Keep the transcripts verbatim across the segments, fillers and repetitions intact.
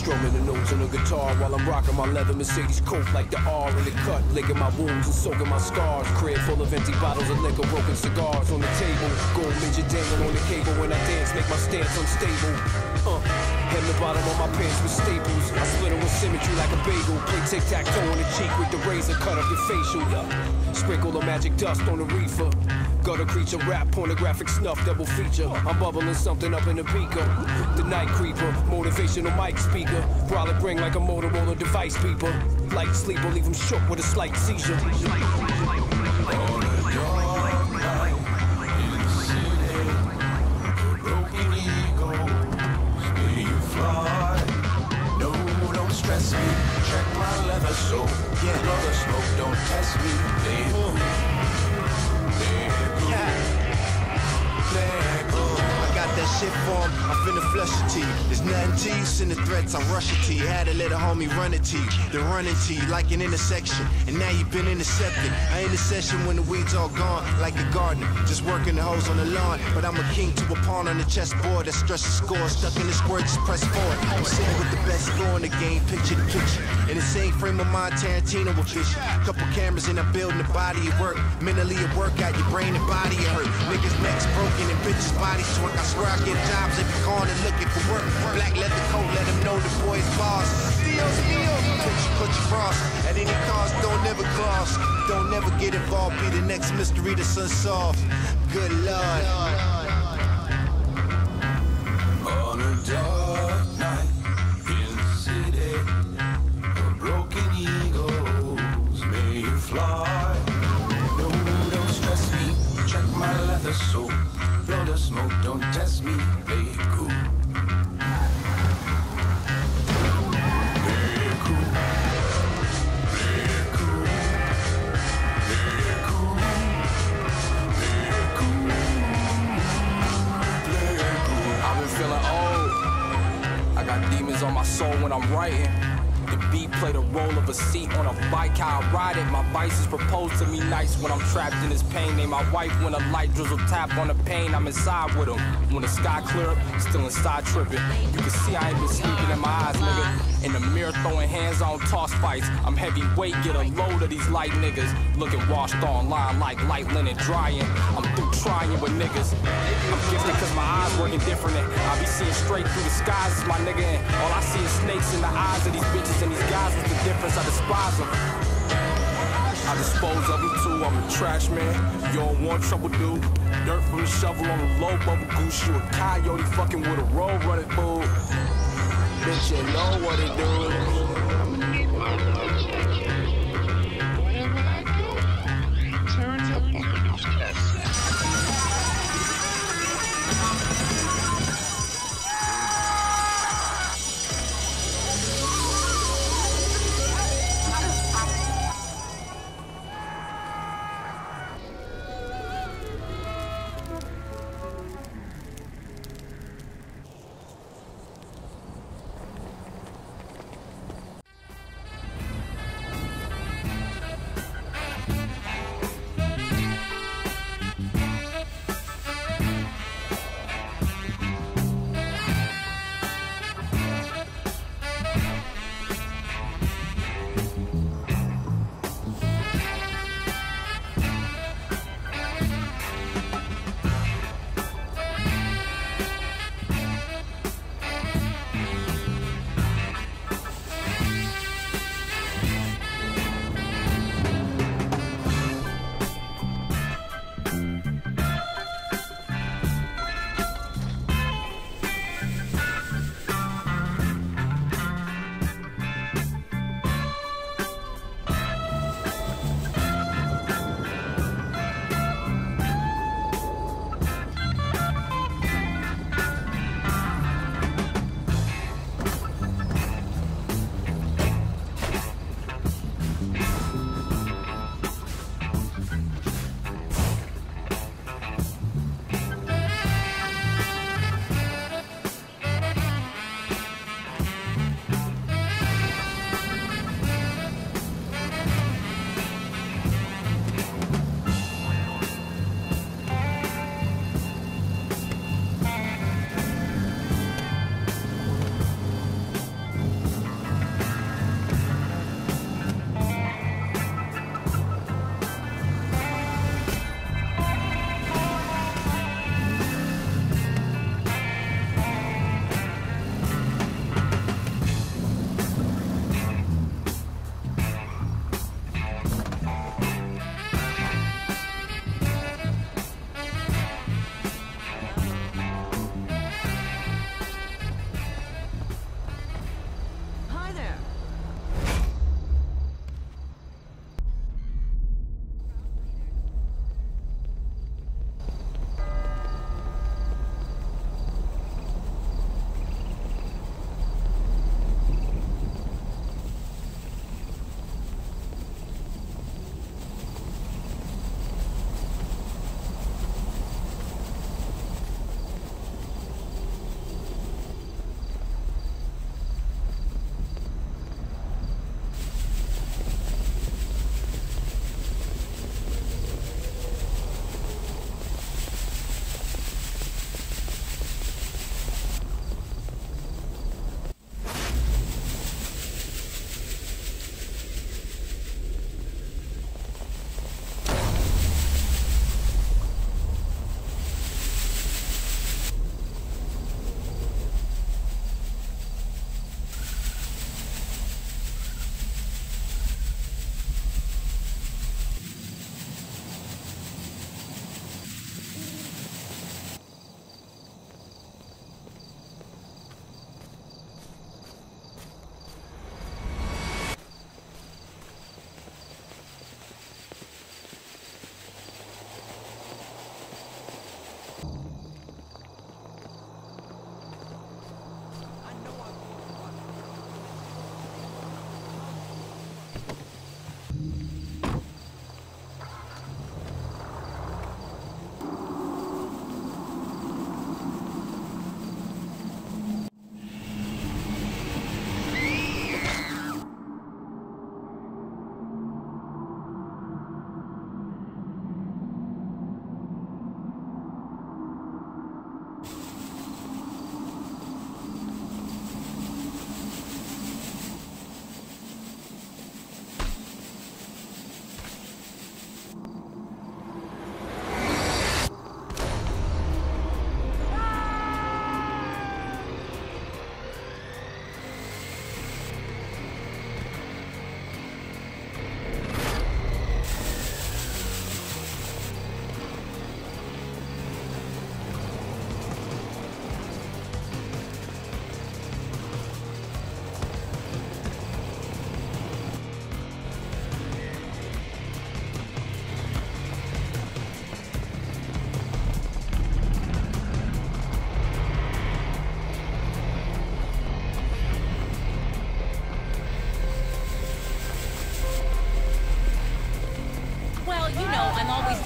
Strumming the notes on the guitar while I'm rocking my leather Mercedes coat like the R in the cut, licking my wounds and soaking my scars. Crib full of empty bottles of liquor, broken cigars on the table. Gold midget dangling on the cable when I dance, make my stance unstable. Uh, hem the bottom of my pants with staples. I split them with symmetry like a bagel. Play tic-tac-toe on the cheek with the razor, cut up your facial. Yeah. Sprinkle the magic dust on the reefer. Gutter creature, rap, pornographic snuff, double feature. I'm bubbling something up in the beaker. The night creeper, motivational mic speaker. Brolic ring like a Motorola device beeper. Light sleeper, leave him shook with a slight seizure. On a dark night in the city, broken eagles, may you fly. No, don't stress me, check my leather so yeah. Blow the smoke, don't test me, baby. That shit for him, I'm finna flush it to you. There's nothing to you, send the threats, I rush it to you. Had to let a homie run it to you, then run into you like an intersection. And now you've been intercepted. I ain't a session when the weeds all gone, like a gardener, just working the hoes on the lawn. But I'm a king to a pawn on the chessboard that stresses score. Stuck in the square, just press forward. I'm sitting with the best score in the game, picture the picture. In the same frame of mind, Tarantino with vision. Couple cameras in that building, the body of work. Mentally a workout, your brain and body hurt. Niggas necks broken and bitches bodies twerk. I swear I get jobs every corner looking for work. Black leather coat, let them know the boy's boss. Dios mío, put you, put you cross. At any cost, don't never cross. Don't never get involved, be the next mystery that's unsolved. Good Lord. On a dark night in the city, the broken eagles may you fly. No, don't stress me, check my leather so blow the smoke, don't test me, play it cool. Play it cool. Play it cool. Play it cool. Play it cool. Play it cool. I've been feeling old. I got demons on my soul when I'm writing. The beat played a role of a seat on a bike, how I ride it. My vices propose to me nice when I'm trapped in this pain. They my wife when a light drizzle tap on the pain. I'm inside with them. When the sky clear up, still inside tripping. You can see I ain't been sleeping in my eyes, nigga. In the mirror throwing hands on toss fights. I'm heavyweight, get a load of these light niggas. Looking washed online like light linen drying. I'm through trying with niggas. I'm gifted cause my eyes working different. I be seeing straight through the skies, my nigga. And all I see is snakes in the eyes of these bitches. And these guys, what's the difference? I despise them. I dispose of them too, I'm a trash man. You don't want trouble, dude. Dirt from the shovel on the low bubble goose. You a coyote fucking with a road running fool. Bitch, you know what it do. Wherever I go, turn up on that.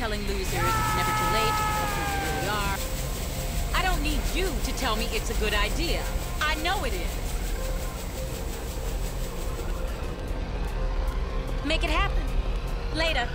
telling losers it's never too late to become who you really are. I don't need you to tell me it's a good idea. I know it is. Make it happen. Later.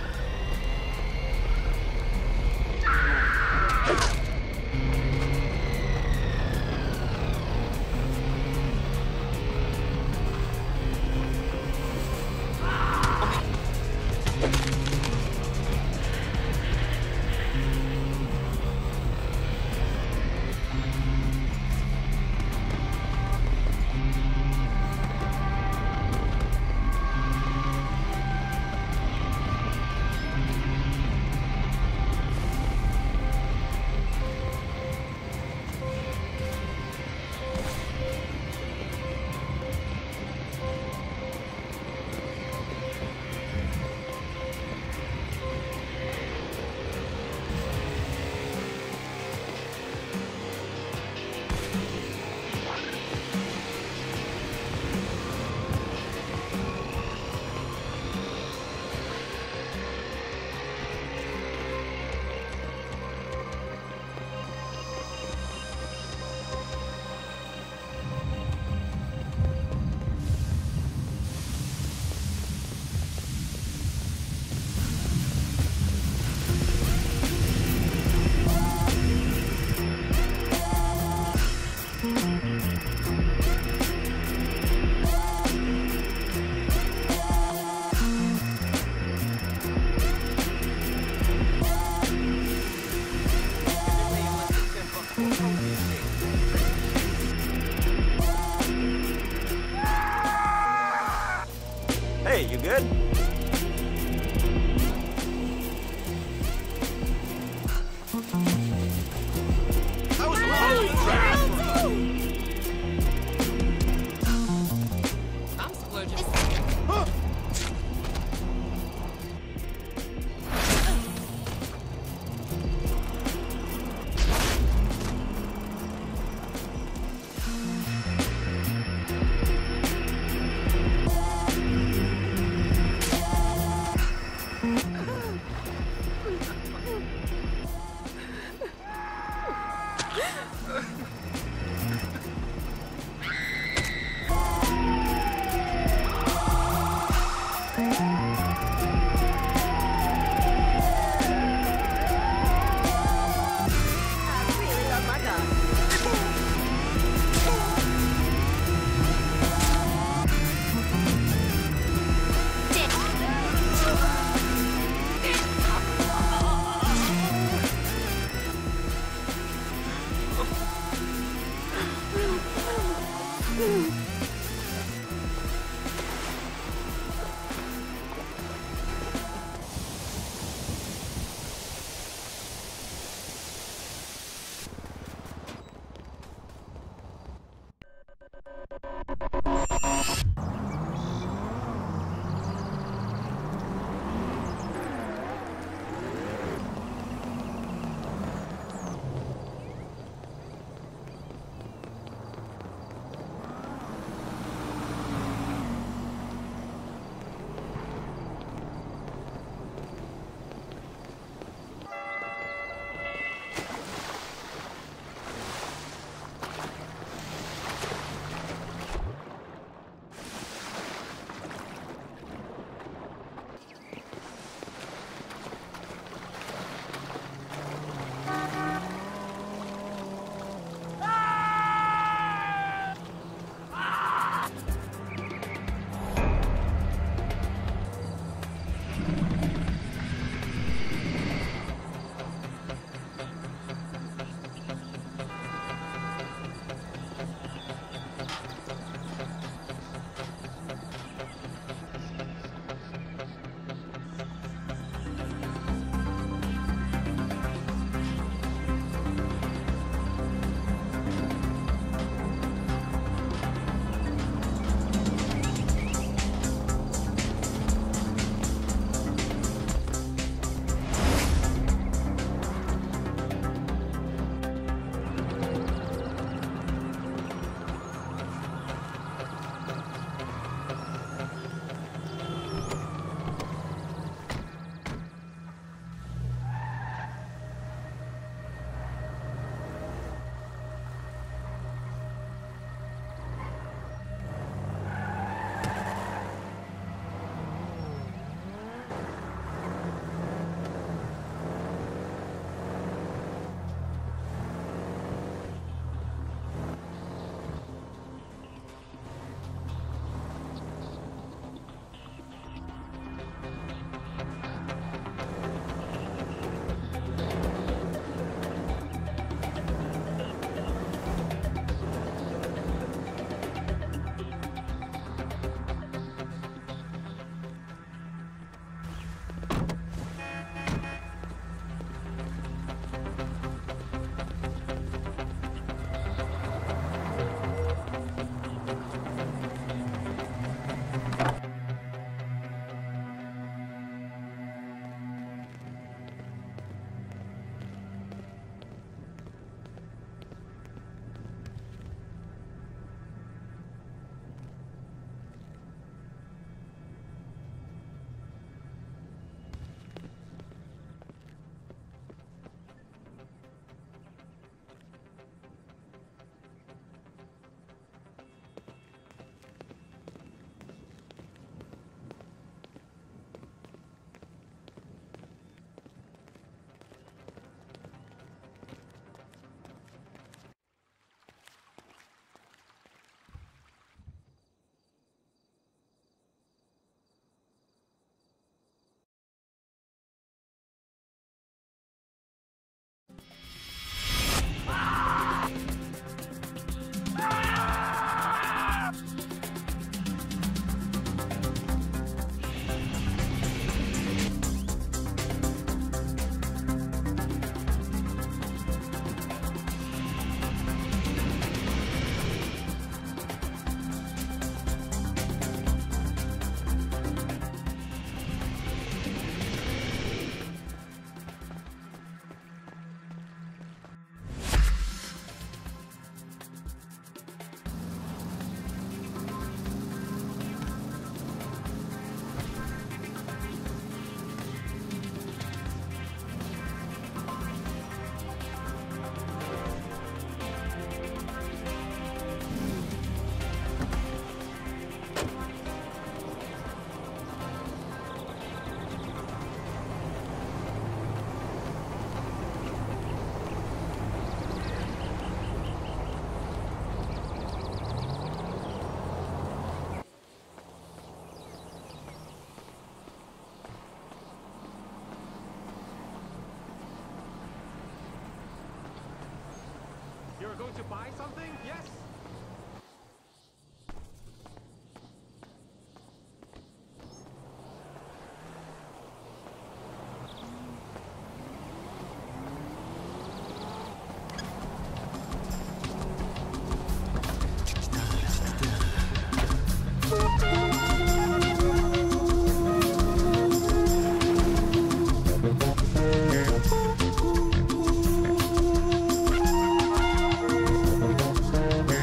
Hey, you good? I was wrong. I'm splurging. Huh. You're going to buy something? Yes? Thank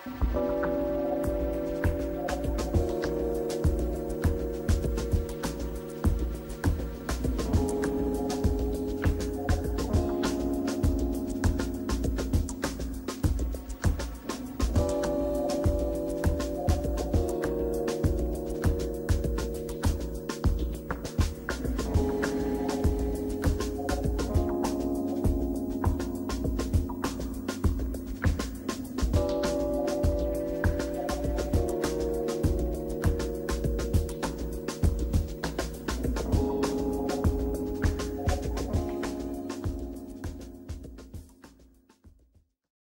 you.